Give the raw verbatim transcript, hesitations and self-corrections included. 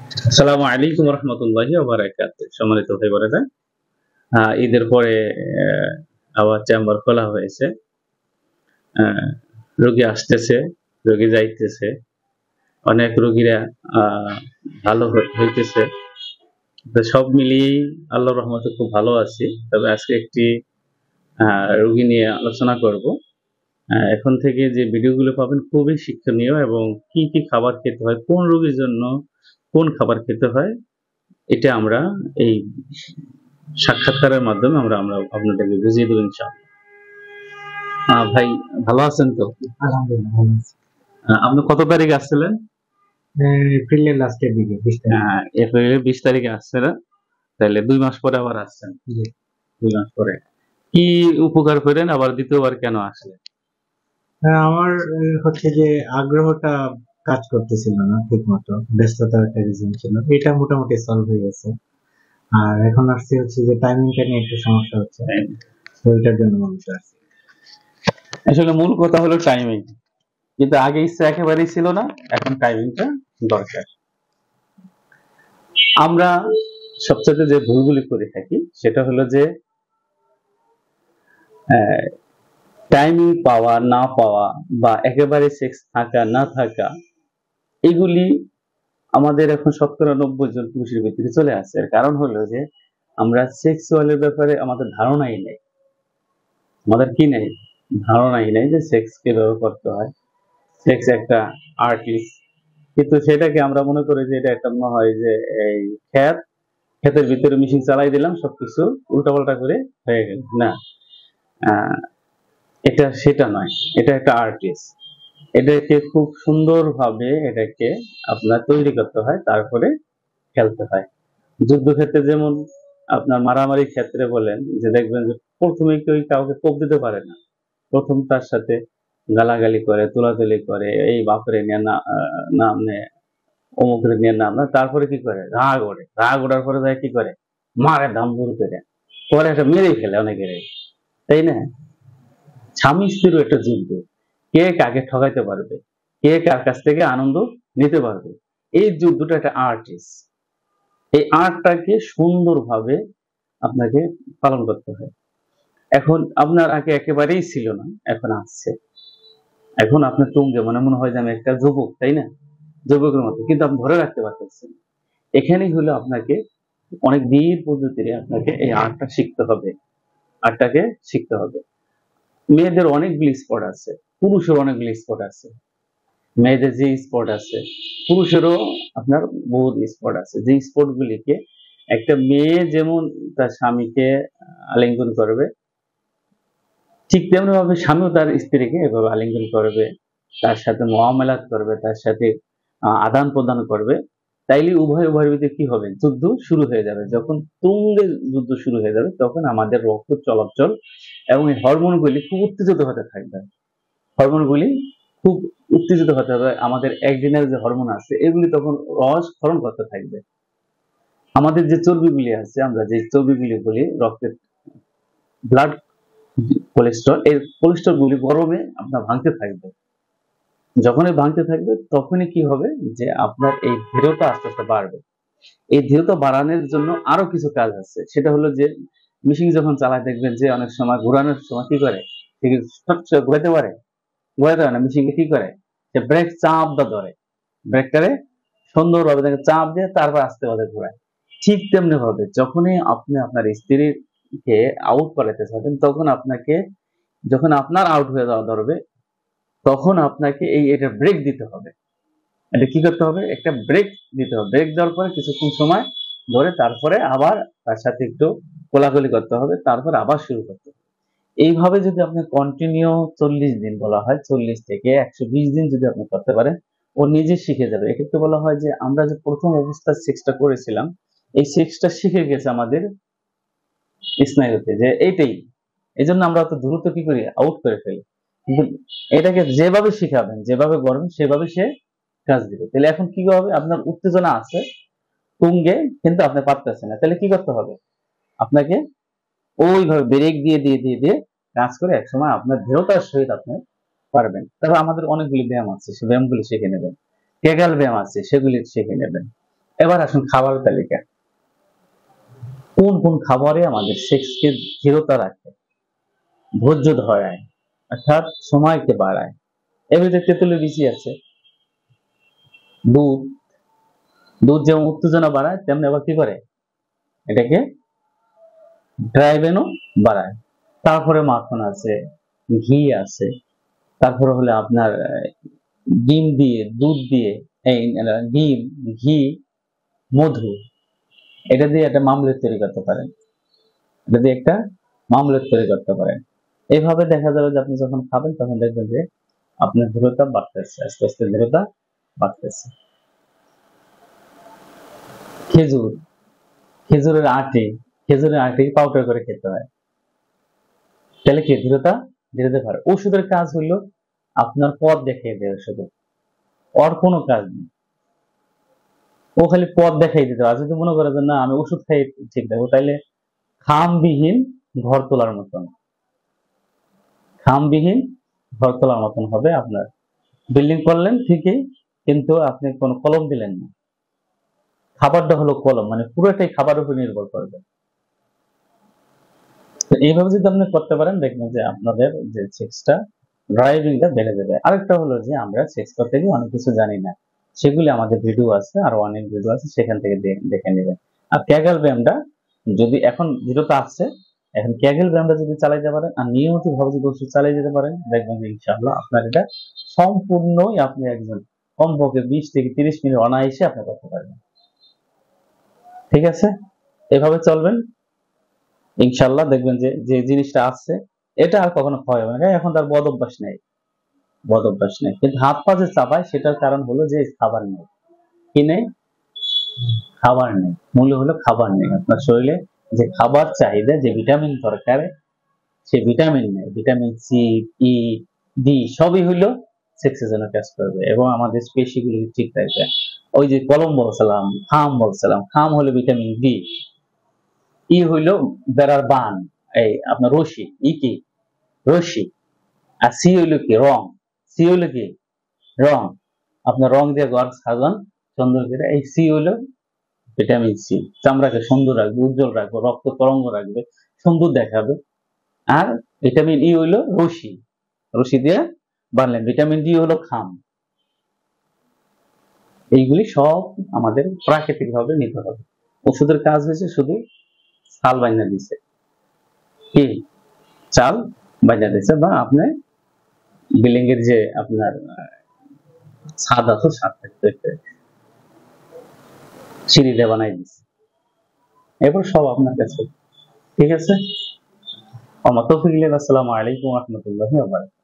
আসসালামু আলাইকুম রহমতুল্লাহি ওয়া বারাকাতুহু। সম্মানিত ভাই বোনেরা, আ ঈদের পরে অ্যা আবার চেম্বার খোলা হয়েছে। আ রোগী আসতেছে, রোগী যাইতেছে। অনেক রোগীরা আ ভালো হ হইতেছে। তো সব মিলিয়েই আল্লাহর রহমতে খুব ভালো আছি। তবে আজকে একটি আ রোগী নিয়ে আলোচনা করব। আ এখন থেকে যে ভিডিওগুলো পাবেন খুবই শিক্ষণীয় এবং কি, কি খাবার খেতে হয়, কোন রোগীর জন্য কোন খাবার খেতে হয়, এটা আমরা এই সাক্ষাৎকারের মাধ্যমে আমরা আমরা আপনাদেরকে বুঝিয়ে দেব ইনশাআল্লাহ। আ ভাই ভালো আছেন তো? আলহামদুলিল্লাহ ভালো আছি। আ আপনি কত তারিখে আসছিলেন? অ্যা এপ্রিলের লাস্টের দিকে বিশ আ তারিখ। এপ্রিলের বিশ তারিখে আসছিলেন। তাইলে দুই মাস পরে আবার আসছেন। জি। দুই মাস পরে। কি উপকার কইরেন আবার দ্বিতীয় বার কেন আসলেন? হ্যাঁ, আমার অ্যা হচ্ছে যে আগ্রহটা কাজ করতেছিল না ঠিকমতো। ব্যস্ততার একটা রিজন ছিল। এটা মোটামুটি সলভ হয়ে গেছে। আর এখন আসছি হচ্ছে যে টাইমিংটা নিয়ে একটু সমস্যা হচ্ছে। তাই তো এটার জন্য মূলত আসছি। আসলে মূল কথা হলো টাইমিং। কিন্তু আগে ইচ্ছা একেবারেই ছিল না। এখন টাইমিংটা দরকার। আমরা সবচাইতে যে ভুলগুলি করে থাকি সেটা হলো যে অ্যা টাইমিং পাওয়া, না পাওয়া বা একেবারে সেক্স থাকা, না থাকা এগুলি আমাদের এখন শতকরা নব্বই জন পুরুষের ভিতরে চলে আসছে। এর কারণ হলো যে আমরা সেক্সুয়াল এর ব্যাপারে আমাদের ধারণাই নেই। আমাদের কি নেই? ধারণাই নেই যে সেক্স কিভাবে করতে হয়। সেক্স একটা আর্টিস্ট। কিন্তু সেটাকে আমরা মনে করি যে এটা একটা মনে হয় যে এই ক্ষেত, ক্ষেতের ভিতরে মেশিন চালাই দিলাম সবকিছু উল্টাপাল্টা করে হয়ে গেল। না। আ এটা সেটা নয়। এটা একটা আর্টিস্ট। এটাকে খুব সুন্দরভাবে এটাকে আপনার তৈরি করতে হয়, তারপরে খেলতে হয়। যুদ্ধক্ষেত্রে যেমন আপনার মারামারির ক্ষেত্রে বলেন যে দেখবেন যে প্রথম এ কেউ কাউকে কোপ দিতে পারে না। প্রথম তার সাথে গালাগালি করে, তুলাতুলি করে, এই বাপরে নিয়ে না আ নাম নেয়, অমুকের নিয়ে নাম নেয়। তারপরে কি করে? রাগ ওঠে। রাগ ওঠার পরে যায় কি করে? মারে দাম্বুর করে। পরে একটা মেরেই ফেলে অনেকেরই। তাই না? স্বামী-স্ত্রীরও একটা যুদ্ধ। কে কাকে ঠকাইতে পারবে? কে কার কাছ থেকে আনন্দ নিতে পারবে? এই যুদ্ধটা একটা আর্টিস্ট। এই আর্টটাকে সুন্দরভাবে আপনাকে পালন করতে হয়। এখন আপনার আগে একেবারেই ছিল না, এখন আসছে। এখন আপনার তুঙ্গে মনে, মনে হয় যে আমি একটা যুবক, তাই না? যুবকের মতো। কিন্তু আপনি ধরে রাখতে পারতেছেন। এখানেই হলো আপনাকে অনেক ধীর পদ্ধতিতে আপনাকে এই আর্টটা শিখতে হবে। আর্টটাকে শিখতে হবে। মেয়েদের অনেকগুলি স্পট আছে। পুরুষের অনেকগুলি স্পট আছে। মেয়েদের যে স্পট আছে, পুরুষেরও আপনার বহুত স্পট আছে। যে স্পট গুলিকে একটা মেয়ে যেমন তার স্বামীকে আলিঙ্গন করবে, ঠিক তেমনি ভাবে স্বামীও তার স্ত্রীকে এভাবে আলিঙ্গন করবে, তার সাথে মুআমালাত করবে, তার সাথে আ আদান-প্রদান করবে। তাইলে উভয় উভয়ের ভিতরে কি হবে? যুদ্ধ শুরু হয়ে যাবে। যখন তুঙ্গে যুদ্ধ শুরু হয়ে যাবে তখন আমাদের রক্ত চলাচল এবং এই হরমোনগুলি খুব উত্তেজিত হতে থাকবে। হরমোনগুলি খুব উত্তেজিত হতে হবে। আমাদের অ্যাড্রিনাল যে হরমোন আছে এগুলি তখন রস ক্ষরণ করতে থাকবে। আমাদের যে চর্বিগুলি আছে, আমরা যে চর্বিগুলি বলি রক্তের ব্লাড কোলেস্টেরল, এই কোলেস্টেরল গুলি গরমে আপনার ভাঙতে থাকবে। যখনই ভাঙতে থাকবে তখনই কি হবে? যে আপনার এই দৃঢ়তা আস্তে, আস্তে বাড়বে। এই দৃঢ়তা বাড়ানোর জন্য আরো কিছু কাজ আছে। সেটা হলো যে মেশিন যখন চালায় দেখবেন যে অনেক সময় ঘুরানোর সময় কি করে? ঠিক চট করে ঘুরাইতে পারে? ঘুরাইতে পারে না। মেশিনকে কি করে? যে ব্রেক চাপ দা ধরে। ব্রেকটারে সুন্দরভাবে তাকে চাপ দিয়ে তারপর আস্তে করে ঘোরায়। ঠিক তেমনি ভাবে যখনই আপনি আপনার স্ত্রীকে আউট করাতে চাবেন তখন আপনাকে যখন আপনার আউট হয়ে যাওয়া ধরবে তখন আপনাকে এই এটা ব্রেক দিতে হবে। এটা কি করতে হবে? একটা ব্রেক দিতে হবে। ব্রেক দেওয়ার পরে কিছুক্ষণ সময় ধরে তারপরে আবার তার সাথে একটু কোলাকুলি করতে হবে। তারপর আবার শুরু করতে হবে। এইভাবে যদি আপনি কন্টিনিউ চল্লিশ দিন বলা হয়, চল্লিশ থেকে একশো বিশ দিন যদি আপনি করতে পারেন, ও নিজে শিখে যাবে। এক্ষেত্রে বলা হয় যে আমরা যে প্রথম অবস্থায় সেক্সটা করেছিলাম, এই সেক্সটা শিখে গেছে আমাদের স্নায়ুতে যে এইটাই। এজন্য আমরা অত দ্রুত কি করি? আউট করে ফেলি। কিন্তু এটাকে যেভাবে শিখাবেন, যেভাবে গড়বেন সেভাবে সে কাজ দিবে। তাহলে এখন কি হবে? আপনার উত্তেজনা আছে তুঙ্গে, কিন্তু আপনি পারতেছেন না। তাহলে কি করতে হবে? আপনাকে ওইভাবে ব্রেক দিয়ে, দিয়ে, দিয়ে, দিয়ে কাজ করে একসময় আপনার দৃঢ়তার সহিত আপনি পারবেন। তবে আমাদের অনেকগুলি ব্যায়াম আছে। সেই ব্যায়ামগুলি শিখে নেবেন। কেগাল ব্যায়াম আছে সেগুলি শিখে নেবেন। এবার আসুন খাবারের তালিকা। কোন কোন খাবারে আমাদের সেক্সকে দৃঢ়তা রাখে, ধৈর্য ধরায়, অর্থাৎ সময়কে বাড়ায়? এর ভিতরে তেঁতুলের বেশি আছে। দুধ, দুধ যেমন উত্তেজনা বাড়ায়, তেমনি আবার কি করে, এটাকে ড্রাইভেনও বাড়ায়। তারপরে মাখন আছে, ঘি আছে, তারপরে হলে আপনার ডিম দিয়ে, দুধ দিয়ে, এই ডিম, ঘি, মধু, এটা দিয়ে একটা মামলেট তৈরি করতে পারেন। এটা দিয়ে একটা মামলেট তৈরি করতে পারেন। এইভাবে দেখা যাবে যে আপনি যখন খাবেন তখন দেখবেন যে আপনার দৃঢ়তা বাড়তেছে, আস্তে আস্তে দৃঢ়তা বাড়তেছে। খেজুর, খেজুরের আটি, খেজুরের আটি পাউডার করে খেতে হয়, তাহলে কি দৃঢ়তা দৃঢ়তা পারে। ওষুধের কাজ হলো আপনার পথ দেখিয়ে দেয় শুধু, ওর কোনো কাজ নেই, ও খালি পথ দেখাই দিতে হবে। যদি মনে করে যে না আমি ওষুধ খাই ঠিক থাকবো, তাইলে খামবিহীন ঘর তোলার মতন, খামবিহীন ঘর তোলার মতন হবে আপনার। বিল্ডিং করলেন ঠিকই, কিন্তু আপনি কোনো কলম দিলেন না। খাবারটা হলো কলম, মানে পুরোটাই খাবারের উপর নির্ভর করবে। তো এইভাবে যদি আপনি করতে পারেন, দেখবেন যে আপনাদের যে সেক্সটা ড্রাইভিংটা বেড়ে যাবে। আরেকটা হলো যে আমরা সেক্স করতে গিয়ে অনেক কিছু জানি না, সেগুলি আমাদের ভিডিও আছে, আরো অনেক ভিডিও আছে, সেখান থেকে দেখে নেবেন। আর ক্যাগল ব্যায়ামটা যদি এখন ভিডিওটা আসছে, এখন ক্যাগল ব্যায়ামটা যদি চালাইতে পারেন আর নিয়মিত ভাবে যদি ওষুধ চালিয়ে যেতে পারেন, দেখবেন যে ইনশাআল্লাহ আপনার এটা সম্পূর্ণই আপনি একজন কমপক্ষে বিশ থেকে তিরিশ মিনিট অনায়াসে আপনি করতে পারবেন। ঠিক আছে, এভাবে চলবেন, ইনশাআল্লাহ দেখবেন যে যে জিনিসটা আসছে এটা আর কখনো ক্ষয় হবে না। এখন তার বদ অভ্যাস নেই, বদ অভ্যাস নেই, কিন্তু হাত পা যে চাপায় সেটার কারণ হলো যে খাবার নেই। কি নেই? খাবার নেই। মূল্য হলো খাবার নেই। আপনার শরীরে যে খাবার চাহিদা, যে ভিটামিন দরকার, সে ভিটামিন নেই। ভিটামিন সি, ই, ডি সবই হলো সেক্সের জন্য কাজ করবে এবং আমাদের পেশিগুলো ঠিক রাখবে। ওই যে কলম বলছিলাম, খাম বলছিলাম, খাম হলো ভিটামিন ডি, ই হইল বেড়ার বান, এই আপনার রশি, ই কি রশি, আর সি হইল কি রং, সি হইল কি রং, আপনার রং দিয়ে ঘর সাজান সুন্দর করে, এই সি হইল ভিটামিন সি, চামড়াকে সুন্দর রাখবে, উজ্জ্বল রাখবে, রক্ত তরঙ্গ রাখবে, সুন্দর দেখাবে। আর ভিটামিন ই হইল রশি, রশি দিয়ে বানলেন। ভিটামিন ডি হলো খাম। এইগুলি সব আমাদের প্রাকৃতিক ভাবে নিতে হবে। ওষুধের কাজ হয়েছে শুধু ছাল বানিয়ে দিচ্ছে, কি চাল বানিয়ে দিচ্ছে, বা আপনি বিল্ডিং এর যে আপনার ছাদ আছে, ছাদ থাকতে সিঁড়ি দিয়ে বানাই দিচ্ছে, এরপর সব আপনার কাছে। ঠিক আছে, আমার তৌফিক। আসসালামু আলাইকুম ওয়া রাহমাতুল্লাহি ওয়া বারাকাতুহু।